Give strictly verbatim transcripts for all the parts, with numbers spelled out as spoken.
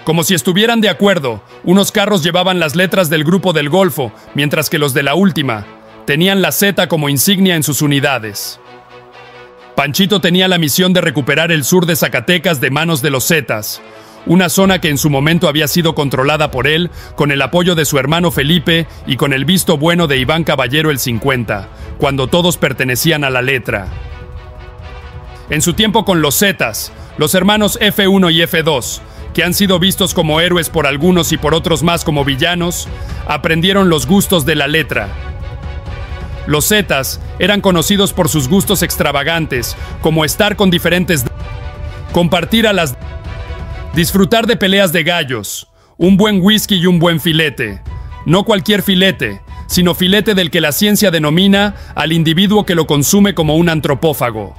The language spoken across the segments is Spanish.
Como si estuvieran de acuerdo, unos carros llevaban las letras del Grupo del Golfo, mientras que los de la Última tenían la Z como insignia en sus unidades. Panchito tenía la misión de recuperar el sur de Zacatecas de manos de los Zetas, una zona que en su momento había sido controlada por él, con el apoyo de su hermano Felipe y con el visto bueno de Iván Caballero el cincuenta, cuando todos pertenecían a la letra. En su tiempo con los Zetas, los hermanos F uno y F dos, que han sido vistos como héroes por algunos y por otros más como villanos, aprendieron los gustos de la letra. Los Zetas eran conocidos por sus gustos extravagantes, como estar con diferentes d- compartir a las d- disfrutar de peleas de gallos, un buen whisky y un buen filete. No cualquier filete, sino filete del que la ciencia denomina al individuo que lo consume como un antropófago.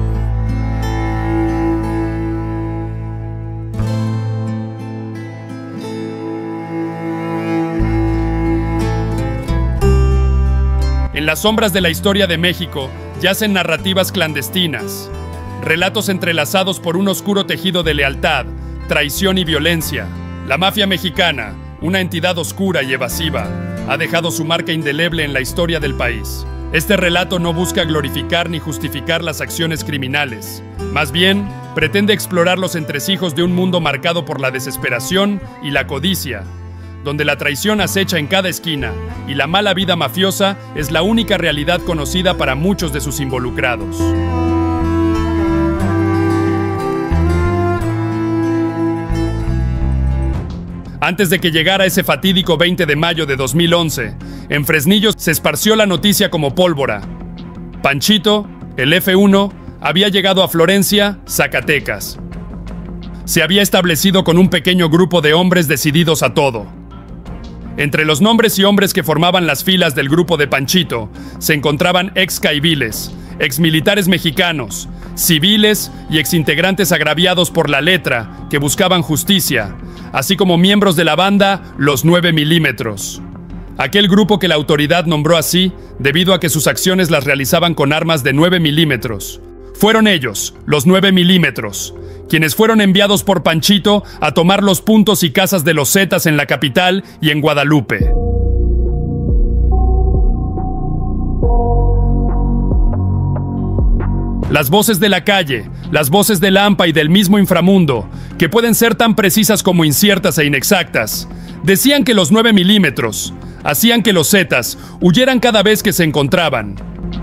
En las sombras de la historia de México yacen narrativas clandestinas, relatos entrelazados por un oscuro tejido de lealtad, traición y violencia. La mafia mexicana, una entidad oscura y evasiva, ha dejado su marca indeleble en la historia del país. Este relato no busca glorificar ni justificar las acciones criminales. Más bien, pretende explorar los entresijos de un mundo marcado por la desesperación y la codicia, donde la traición acecha en cada esquina y la mala vida mafiosa es la única realidad conocida para muchos de sus involucrados. Antes de que llegara ese fatídico veinte de mayo de dos mil once, en Fresnillo se esparció la noticia como pólvora. Panchito, el F uno, había llegado a Florencia, Zacatecas. Se había establecido con un pequeño grupo de hombres decididos a todo. Entre los nombres y hombres que formaban las filas del grupo de Panchito se encontraban ex caiviles, ex militares mexicanos, civiles y exintegrantes agraviados por la letra que buscaban justicia, así como miembros de la banda Los nueve milímetros. Aquel grupo que la autoridad nombró así debido a que sus acciones las realizaban con armas de nueve milímetros. Fueron ellos, los nueve milímetros, quienes fueron enviados por Panchito a tomar los puntos y casas de los Zetas en la capital y en Guadalupe. Las voces de la calle, las voces del AMPA y del mismo inframundo, que pueden ser tan precisas como inciertas e inexactas, decían que los nueve milímetros hacían que los Zetas huyeran cada vez que se encontraban.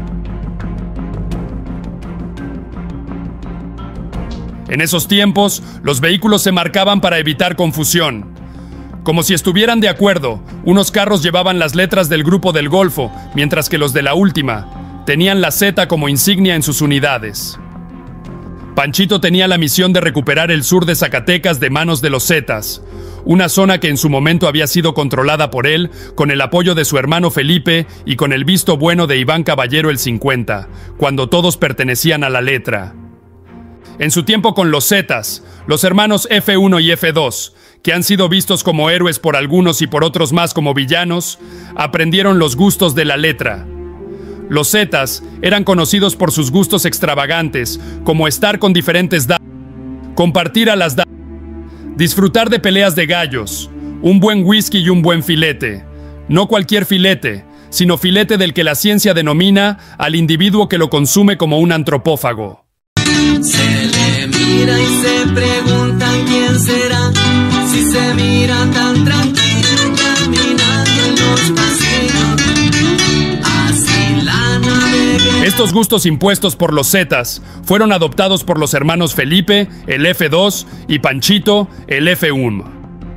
En esos tiempos, los vehículos se marcaban para evitar confusión. Como si estuvieran de acuerdo, unos carros llevaban las letras del Grupo del Golfo, mientras que los de la Última tenían la Z como insignia en sus unidades. Panchito tenía la misión de recuperar el sur de Zacatecas de manos de los Zetas, una zona que en su momento había sido controlada por él, con el apoyo de su hermano Felipe y con el visto bueno de Iván Caballero el cincuenta, cuando todos pertenecían a la letra. En su tiempo con los Zetas, los hermanos F uno y F dos, que han sido vistos como héroes por algunos y por otros más como villanos, aprendieron los gustos de la letra. Los Zetas eran conocidos por sus gustos extravagantes, como estar con diferentes damas, compartir a las damas, disfrutar de peleas de gallos, un buen whisky y un buen filete. No cualquier filete, sino filete del que la ciencia denomina al individuo que lo consume como un antropófago. Se le mira y se pregunta quién será, si se mira tan tranquilo caminando en los pasillos. Así la navegué. Estos gustos impuestos por los Zetas fueron adoptados por los hermanos Felipe, el F dos, y Panchito, el F uno.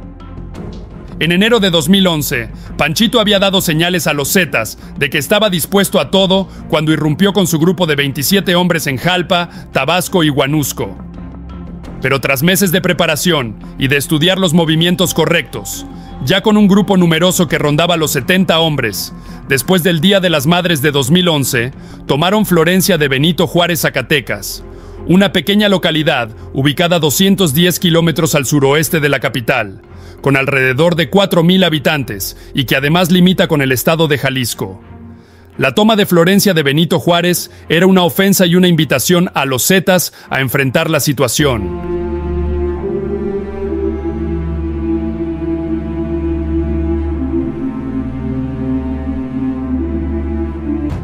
En enero de dos mil once, Panchito había dado señales a los Zetas de que estaba dispuesto a todo cuando irrumpió con su grupo de veintisiete hombres en Jalpa, Tabasco y Huanusco. Pero tras meses de preparación y de estudiar los movimientos correctos, ya con un grupo numeroso que rondaba los setenta hombres, después del Día de las Madres de dos mil once, tomaron Florencia de Benito Juárez, Zacatecas, una pequeña localidad ubicada a doscientos diez kilómetros al suroeste de la capital, con alrededor de cuatro mil habitantes y que además limita con el estado de Jalisco. La toma de Florencia de Benito Juárez era una ofensa y una invitación a los Zetas a enfrentar la situación.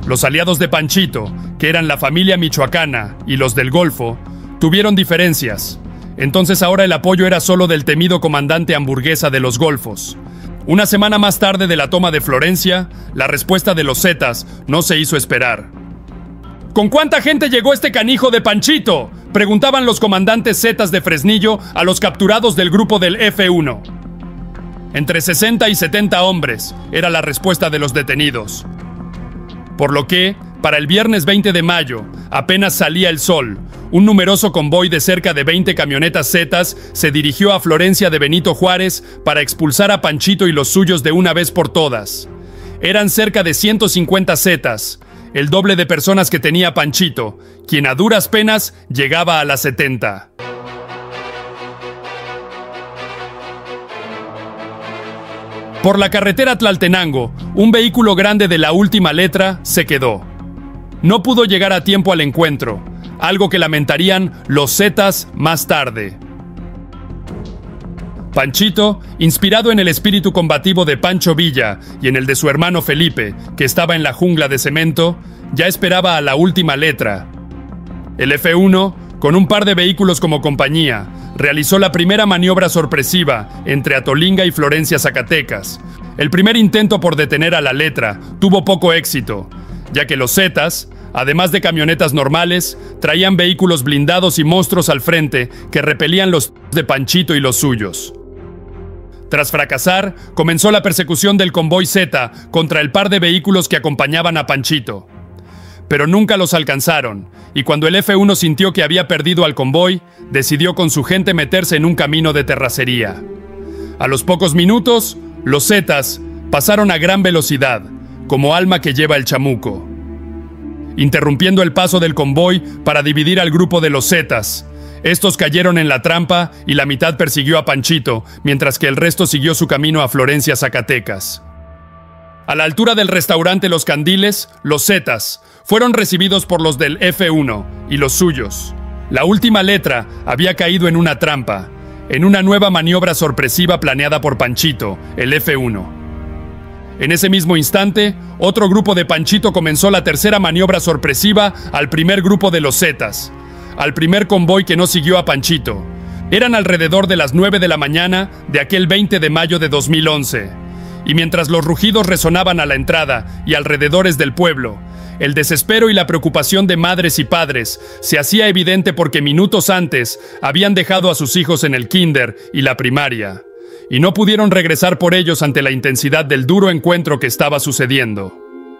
Los aliados de Panchito, que eran la familia michoacana y los del Golfo, tuvieron diferencias. Entonces ahora el apoyo era solo del temido comandante Hamburguesa de los Golfos. Una semana más tarde de la toma de Florencia, la respuesta de los Zetas no se hizo esperar. ¿Con cuánta gente llegó este canijo de Panchito?, preguntaban los comandantes Zetas de Fresnillo a los capturados del grupo del F uno. Entre sesenta y setenta hombres, era la respuesta de los detenidos. Por lo que, para el viernes veinte de mayo, apenas salía el sol, un numeroso convoy de cerca de veinte camionetas Zetas se dirigió a Florencia de Benito Juárez para expulsar a Panchito y los suyos de una vez por todas. Eran cerca de ciento cincuenta Zetas, el doble de personas que tenía Panchito, quien a duras penas llegaba a las setenta. Por la carretera Tlaltenango, un vehículo grande de la última letra se quedó. No pudo llegar a tiempo al encuentro, algo que lamentarían los Zetas más tarde. Panchito, inspirado en el espíritu combativo de Pancho Villa y en el de su hermano Felipe, que estaba en la jungla de cemento, ya esperaba a la última letra. El F uno, con un par de vehículos como compañía, realizó la primera maniobra sorpresiva entre Atolinga y Florencia, Zacatecas. El primer intento por detener a la letra tuvo poco éxito, ya que los Zetas, además de camionetas normales, traían vehículos blindados y monstruos al frente que repelían los de Panchito y los suyos. Tras fracasar, comenzó la persecución del convoy Zeta contra el par de vehículos que acompañaban a Panchito. Pero nunca los alcanzaron, y cuando el F uno sintió que había perdido al convoy, decidió con su gente meterse en un camino de terracería. A los pocos minutos, los Zetas pasaron a gran velocidad, como alma que lleva el chamuco, interrumpiendo el paso del convoy para dividir al grupo de los Zetas. Estos cayeron en la trampa y la mitad persiguió a Panchito, mientras que el resto siguió su camino a Florencia, Zacatecas. A la altura del restaurante Los Candiles, los Zetas fueron recibidos por los del F uno y los suyos. La última letra había caído en una trampa, en una nueva maniobra sorpresiva planeada por Panchito, el F uno. En ese mismo instante, otro grupo de Panchito comenzó la tercera maniobra sorpresiva al primer grupo de los Zetas, al primer convoy que no siguió a Panchito. Eran alrededor de las nueve de la mañana de aquel veinte de mayo de dos mil once, y mientras los rugidos resonaban a la entrada y alrededores del pueblo, el desespero y la preocupación de madres y padres se hacía evidente porque minutos antes habían dejado a sus hijos en el kinder y la primaria, y no pudieron regresar por ellos ante la intensidad del duro encuentro que estaba sucediendo.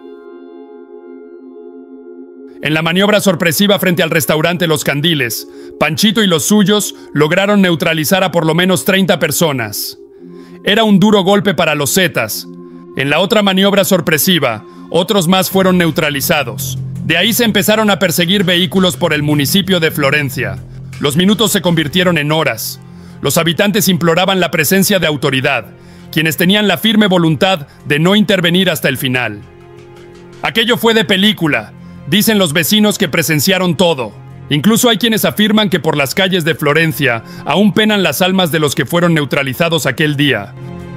En la maniobra sorpresiva frente al restaurante Los Candiles, Panchito y los suyos lograron neutralizar a por lo menos treinta personas. Era un duro golpe para los Zetas. En la otra maniobra sorpresiva, otros más fueron neutralizados. De ahí se empezaron a perseguir vehículos por el municipio de Florencia. Los minutos se convirtieron en horas. Los habitantes imploraban la presencia de autoridad, quienes tenían la firme voluntad de no intervenir hasta el final. Aquello fue de película, dicen los vecinos que presenciaron todo. Incluso hay quienes afirman que por las calles de Florencia aún penan las almas de los que fueron neutralizados aquel día.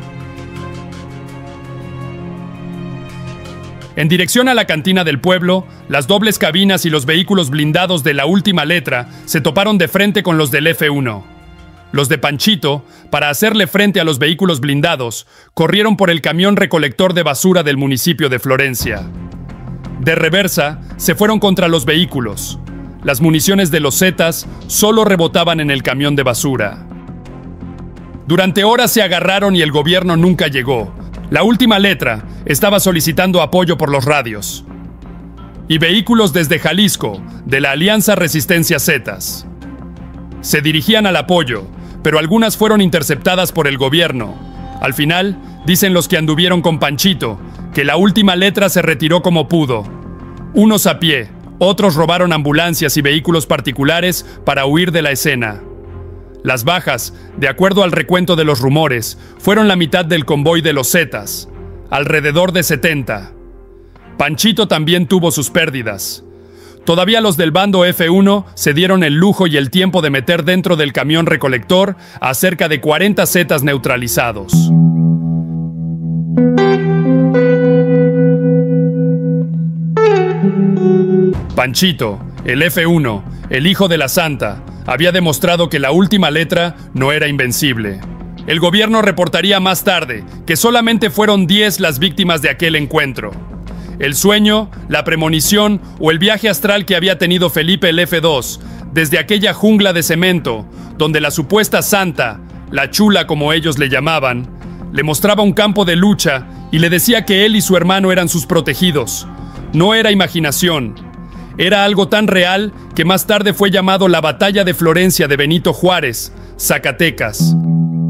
En dirección a la cantina del pueblo, las dobles cabinas y los vehículos blindados de la última letra se toparon de frente con los del F uno. Los de Panchito, para hacerle frente a los vehículos blindados, corrieron por el camión recolector de basura del municipio de Florencia. De reversa, se fueron contra los vehículos. Las municiones de los Zetas solo rebotaban en el camión de basura. Durante horas se agarraron y el gobierno nunca llegó. La última letra estaba solicitando apoyo por los radios. Y vehículos desde Jalisco, de la Alianza Resistencia Zetas. Se dirigían al apoyo, pero algunas fueron interceptadas por el gobierno. Al final, dicen los que anduvieron con Panchito, que la última letra se retiró como pudo. Unos a pie, otros robaron ambulancias y vehículos particulares para huir de la escena. Las bajas, de acuerdo al recuento de los rumores, fueron la mitad del convoy de los Zetas, alrededor de setenta. Panchito también tuvo sus pérdidas. Todavía los del bando F uno se dieron el lujo y el tiempo de meter dentro del camión recolector a cerca de cuarenta Zetas neutralizados. Panchito, el F uno, el hijo de la Santa, había demostrado que la última letra no era invencible. El gobierno reportaría más tarde que solamente fueron diez las víctimas de aquel encuentro. El sueño, la premonición o el viaje astral que había tenido Felipe el F dos desde aquella jungla de cemento, donde la supuesta Santa, la chula como ellos le llamaban, le mostraba un campo de lucha y le decía que él y su hermano eran sus protegidos. No era imaginación. Era algo tan real que más tarde fue llamado la Batalla de Florencia de Benito Juárez, Zacatecas.